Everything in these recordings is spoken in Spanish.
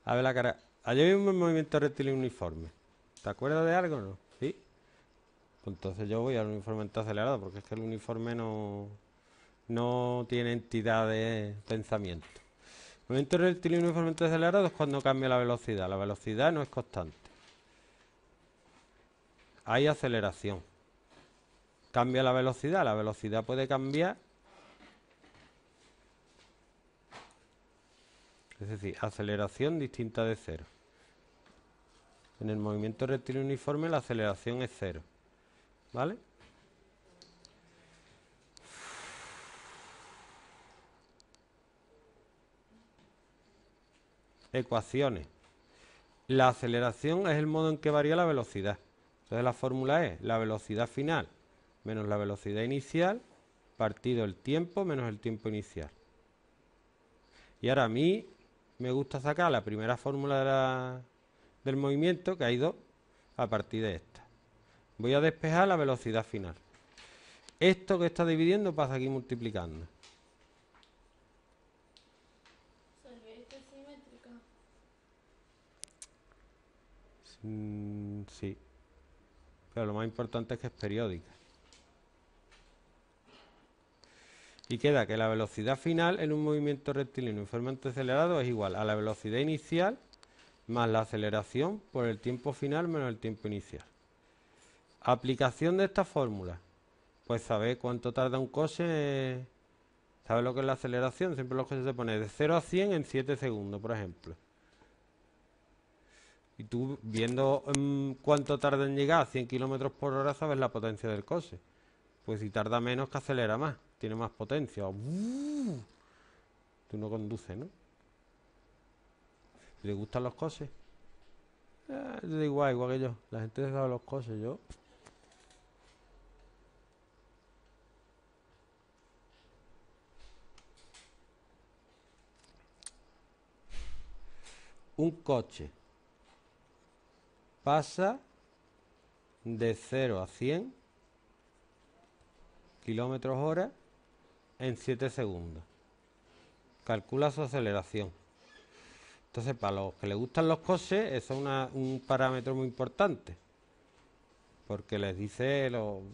A ver la cara. Ayer vimos un movimiento rectilíneo uniforme. ¿Te acuerdas de algo o no? ¿Sí? Pues entonces yo voy al uniforme acelerado, porque es que el uniforme no tiene entidad de pensamiento. El movimiento rectilíneo uniformemente acelerado es cuando cambia la velocidad. La velocidad no es constante. Hay aceleración. Cambia la velocidad puede cambiar. Es decir, aceleración distinta de cero. En el movimiento rectilíneo uniforme la aceleración es cero. ¿Vale? Ecuaciones. La aceleración es el modo en que varía la velocidad. Entonces la fórmula es la velocidad final menos la velocidad inicial partido el tiempo menos el tiempo inicial. Y ahora a mí me gusta sacar la primera fórmula del movimiento, que hay dos, a partir de esta. Voy a despejar la velocidad final. Esto que está dividiendo pasa aquí multiplicando. Sí. Pero lo más importante es que es periódica. Y queda que la velocidad final en un movimiento rectilíneo uniformemente acelerado es igual a la velocidad inicial más la aceleración por el tiempo final menos el tiempo inicial. Aplicación de esta fórmula. Pues saber cuánto tarda un coche. ¿Sabes lo que es la aceleración? Siempre los coches se pone de 0 a 100 en 7 segundos, por ejemplo. Y tú, viendo cuánto tarda en llegar a 100 kilómetros por hora, sabes la potencia del coche. Pues si tarda menos, que acelera más. Tiene más potencia. Tú no conduces, ¿no? ¿Le gustan los coches? Da igual que yo. La gente sabe los coches, yo. Un coche pasa de 0 a 100 kilómetros hora en 7 segundos. Calcula su aceleración. Entonces, para los que les gustan los coches, eso es un parámetro muy importante. Porque les dice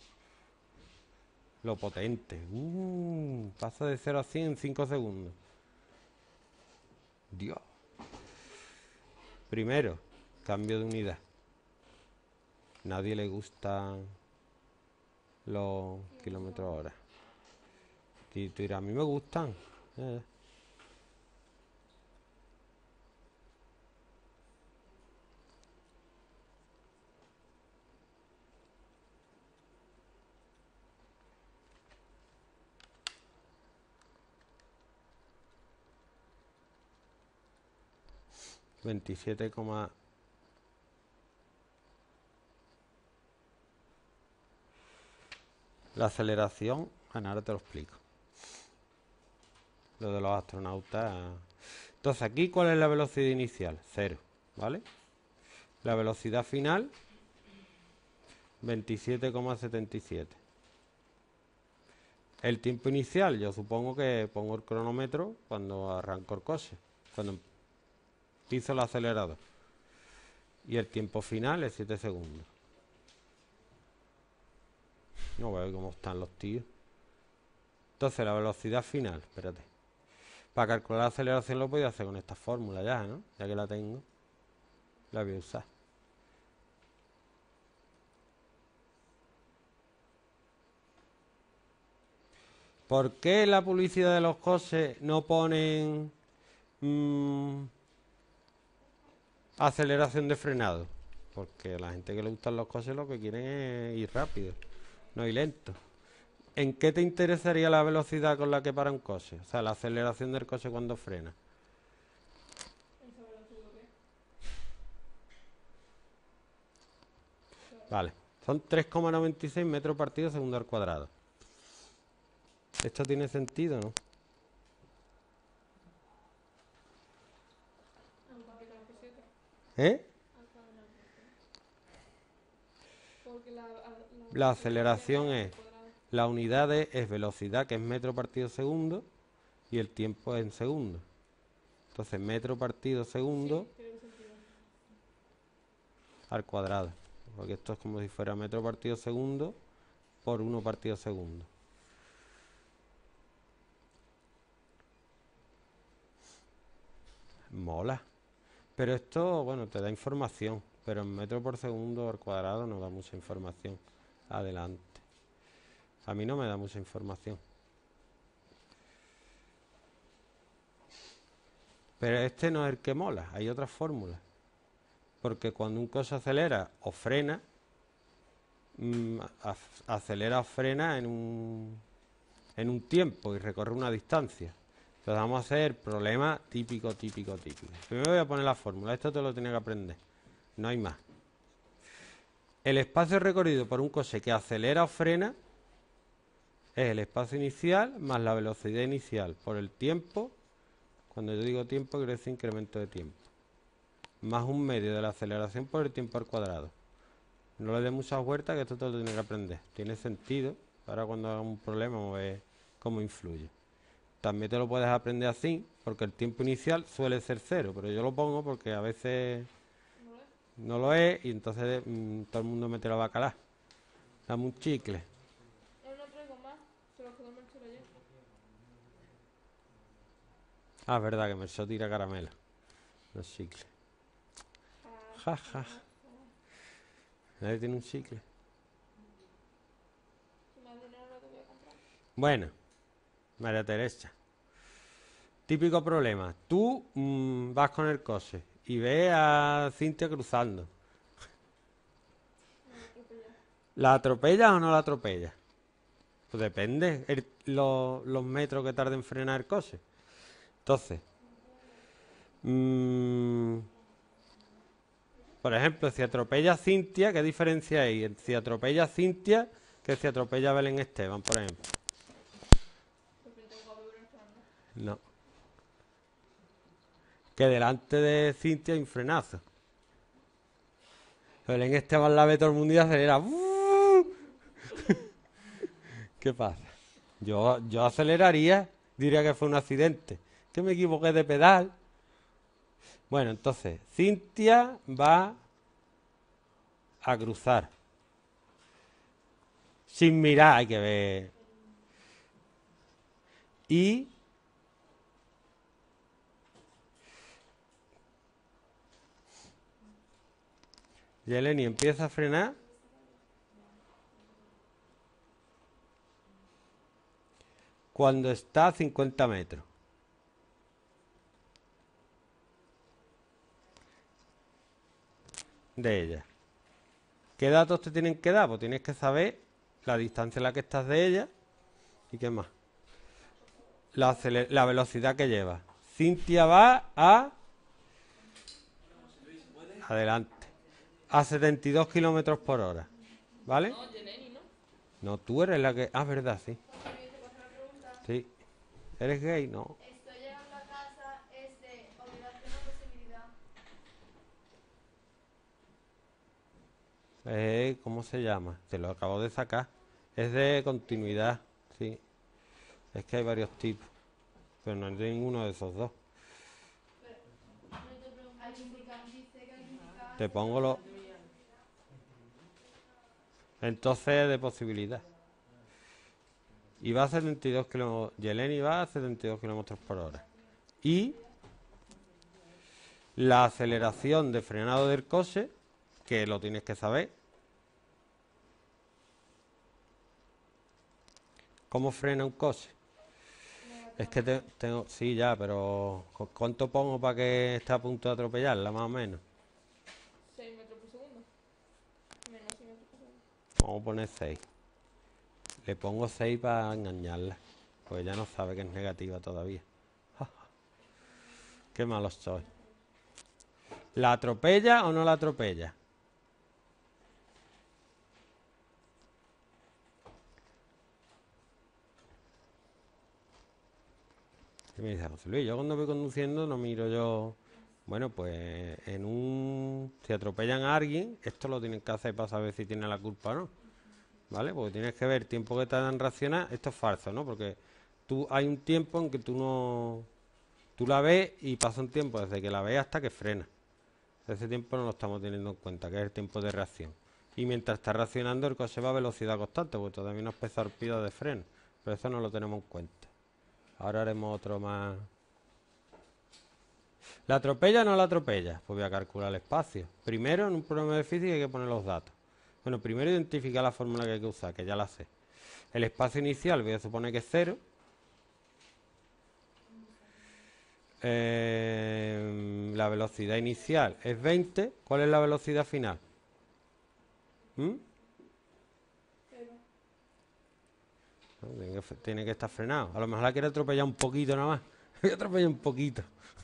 lo potente. Pasa de 0 a 100 en 5 segundos. Dios. Primero, cambio de unidad. Nadie le gustan los kilómetros hora. Y tú dirás, a mí me gustan. 27, la aceleración, bueno, ahora te lo explico. Lo de los astronautas. Entonces, aquí, ¿cuál es la velocidad inicial? 0, ¿vale? La velocidad final, 27,77. El tiempo inicial, yo supongo que pongo el cronómetro cuando arranco el coche, cuando piso el acelerador. Y el tiempo final es 7 segundos. No veo cómo están los tíos. Entonces, la velocidad final, espérate. Para calcular la aceleración lo podía hacer con esta fórmula ya, ¿no? Ya que la tengo, la voy a usar. ¿Por qué en la publicidad de los coches no ponen aceleración de frenado? Porque a la gente que le gustan los coches lo que quieren es ir rápido, no ir lento. ¿En qué te interesaría la velocidad con la que para un coche? O sea, la aceleración del coche cuando frena. Vale, son 3,96 metros partido segundo al cuadrado. ¿Esto tiene sentido, no? ¿Eh? La aceleración es, la unidad es velocidad, que es metro partido segundo, y el tiempo es en segundos. Entonces, metro partido segundo al cuadrado. Porque esto es como si fuera metro partido segundo por 1 partido segundo. Mola. Pero esto, bueno, te da información. Pero en metro por segundo al cuadrado no da mucha información. Adelante. A mí no me da mucha información. Pero este no es el que mola. Hay otras fórmulas. Porque cuando un coche acelera o frena, acelera o frena en un tiempo y recorre una distancia. Entonces vamos a hacer problema típico. Primero voy a poner la fórmula. Esto te lo tenía que aprender. No hay más. El espacio recorrido por un coche que acelera o frena es el espacio inicial más la velocidad inicial por el tiempo. Cuando yo digo tiempo, quiero decir incremento de tiempo. Más un medio de la aceleración por el tiempo al cuadrado. No le des muchas vueltas, que esto te lo tienes que aprender. Tiene sentido. Ahora cuando haga un problema vamos a ver cómo influye. También te lo puedes aprender así, porque el tiempo inicial suele ser 0, pero yo lo pongo porque a veces no lo es y entonces todo el mundo mete la bacalá. Dame un chicle. No traigo más, se los quedó Merchel ayer. Ah, es verdad que Merchel tira caramelo. Los chicles. Ja. Nadie tiene un chicle. Si me das dinero no te voy a comprar. Bueno, María Teresa. Típico problema. Tú vas con el coche y ves a Cintia cruzando. ¿La atropellas o no la atropellas? Pues depende los metros que tarde en frenar el coche. Entonces, por ejemplo, si atropella a Cintia, ¿qué diferencia hay entre si atropella a Cintia que si atropella a Belén Esteban, por ejemplo? No. Que delante de Cintia hay un frenazo. Belén Esteban la ve todo el mundo y acelera. ¿Qué pasa? Yo aceleraría, diría que fue un accidente, que me equivoqué de pedal. Bueno, entonces, Cintia va a cruzar. Sin mirar, hay que ver. Y Yeleni empieza a frenar. Cuando está a 50 metros. De ella. ¿Qué datos te tienen que dar? Pues tienes que saber la distancia en la que estás de ella y qué más. La velocidad que lleva. Cintia va a... Adelante. A 72 kilómetros por hora. ¿Vale? No, Yeleni, ¿no? No, tú eres la que... Ah, verdad, sí. Sí. ¿Eres gay? No. Estoy llegando a casa, es de obligación o posibilidad. ¿Cómo se llama? Te lo acabo de sacar. Es de continuidad, sí. Es que hay varios tipos. Pero no hay ninguno de esos dos. Te pongo los... Entonces de posibilidad. Y va a 72 kilómetros. Yeleni va a 72 kilómetros por hora. Y la aceleración de frenado del coche, que lo tienes que saber. ¿Cómo frena un coche? Es que tengo... Sí, ya, pero ¿cuánto pongo para que esté a punto de atropellarla, más o menos? 6 metros por segundo. Menos 6 metros por segundo. Vamos a poner 6. Le pongo 6 para engañarla. Pues ya no sabe que es negativa todavía. Qué malos soy. ¿La atropella o no la atropella? ¿Qué me dice José Luis? Yo cuando voy conduciendo no miro yo... Bueno, pues si atropellan a alguien, esto lo tienen que hacer para saber si tiene la culpa o no. ¿Vale? Porque tienes que ver el tiempo que tardan en reaccionar. Esto es falso, ¿no? Porque hay un tiempo en que tú Tú la ves y pasa un tiempo desde que la ves hasta que frena. Ese tiempo no lo estamos teniendo en cuenta, que es el tiempo de reacción. Y mientras está reaccionando, el coche va a velocidad constante, porque todavía no es torpido de freno. Pero eso no lo tenemos en cuenta. Ahora haremos otro más. ¿La atropella o no la atropella? Pues voy a calcular el espacio. Primero, en un problema de física hay que poner los datos. Bueno, primero identificar la fórmula que hay que usar, que ya la sé. El espacio inicial voy a suponer que es 0. La velocidad inicial es 20. ¿Cuál es la velocidad final? Pero, No, tiene que estar frenado. A lo mejor la quiere atropellar un poquito nada más. Voy a atropellar un poquito.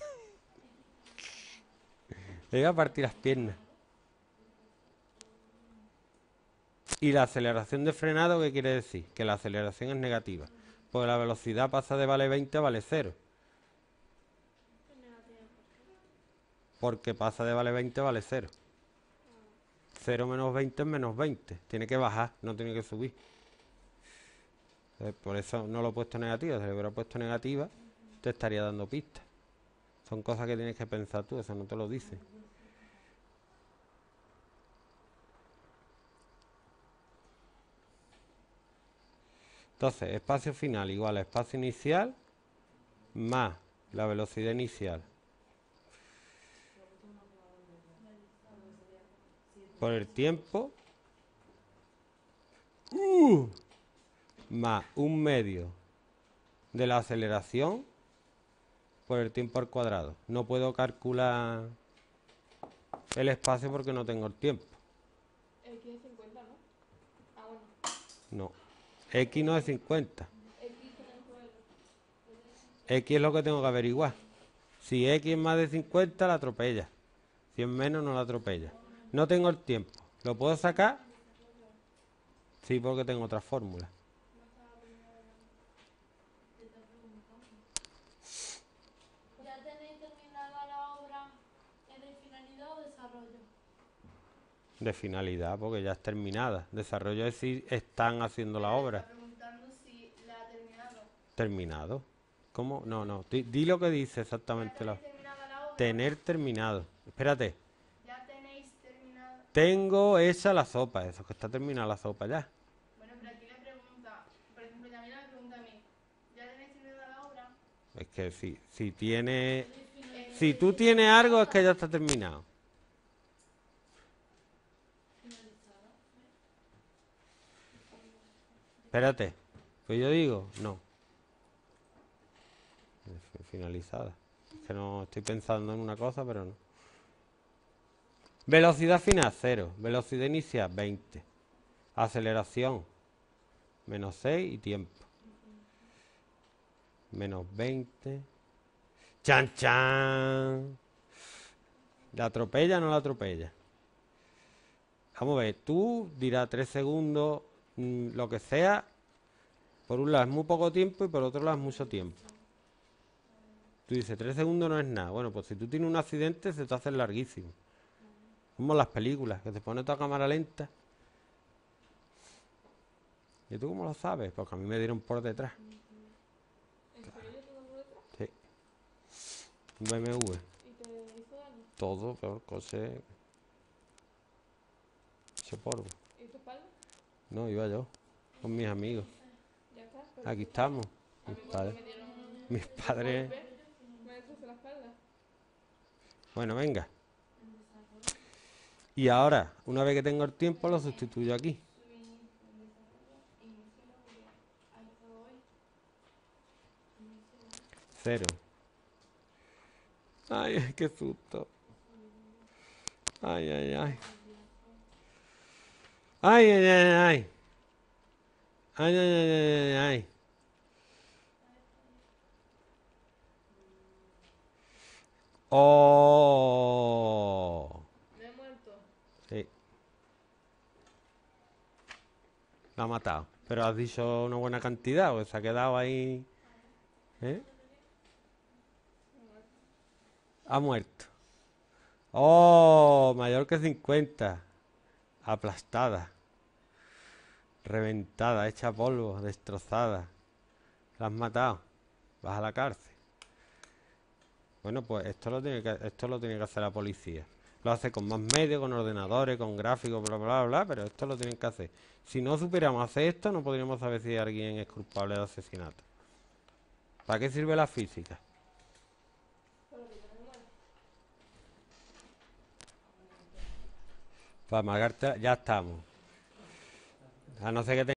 Le voy a partir las piernas. ¿Y la aceleración de frenado qué quiere decir? Que la aceleración es negativa. Porque la velocidad pasa de vale 20 a vale 0. Porque pasa de vale 20 a vale 0. 0 menos 20 es menos 20. Tiene que bajar, no tiene que subir. Por eso no lo he puesto negativa. Si lo hubiera puesto negativa, te estaría dando pistas. Son cosas que tienes que pensar tú, eso no te lo dice. Entonces, espacio final igual a espacio inicial más la velocidad inicial por el tiempo más un medio de la aceleración por el tiempo al cuadrado. No puedo calcular el espacio porque no tengo el tiempo. X es 50, ¿no? Ah, bueno. No. X no es 50. X tiene el juego. X es lo que tengo que averiguar. Si X es más de 50, la atropella. Si es menos, no la atropella. No tengo el tiempo. ¿Lo puedo sacar? Sí, porque tengo otra fórmula. ¿Ya tenéis terminada la obra de finalidad o desarrollo? De finalidad, porque ya es terminada. Desarrollo es decir, están haciendo la obra. Está preguntando si la ha terminado. Terminado. ¿Cómo? No. Di lo que dice exactamente. ¿Ya tenéis terminada la obra? Tener terminado. Espérate. ¿Ya tenéis terminada? Tengo hecha la sopa. Eso que está terminada la sopa ya. Bueno, pero aquí le pregunta, por ejemplo, Yamila me pregunta a mí, ¿ya tenéis terminada la obra? Es que si tiene... Si tú tienes algo es que ya está terminado. Espérate. Pues yo digo, no. Finalizada. Es que no estoy pensando en una cosa, pero no. Velocidad final, 0. Velocidad inicial, 20. Aceleración, menos 6 y tiempo. Menos 20. ¡Chan, chan! ¿La atropella o no la atropella? Vamos a ver, tú dirás 3 segundos, lo que sea. Por un lado es muy poco tiempo y por otro lado es mucho tiempo. Tú dices, 3 segundos no es nada. Bueno, pues si tú tienes un accidente se te hace larguísimo. Como las películas, que se pone toda cámara lenta. ¿Y tú cómo lo sabes? Porque a mí me dieron por detrás. ¿En serio te dando detrás? Sí. Un BMW. ¿Y te hizo daño? Todo, pero el coche... Hecho polvo. ¿Y tu espalda? No, iba yo. Con mis amigos. Ya está. Pero Aquí estamos. a mí Mis cuando padres. me dieron Mis padres... golpe, me destrozó la espalda. Bueno, venga. Y ahora, una vez que tengo el tiempo, lo sustituyo aquí. 0. Ay, qué susto. Ay. Ay. Oh. Me he muerto. Sí. La ha matado. Pero has dicho una buena cantidad, o se ha quedado ahí. ¿Eh? Ha muerto. Oh, mayor que 50. Aplastada. Reventada, hecha polvo, destrozada. La has matado. Vas a la cárcel. Bueno, pues esto lo tiene que hacer la policía. Lo hace con más medios, con ordenadores, con gráficos, bla, bla, bla, pero esto lo tienen que hacer. Si no supiéramos hacer esto, no podríamos saber si alguien es culpable de asesinato. ¿Para qué sirve la física? Para amargarte, ya estamos. A no ser que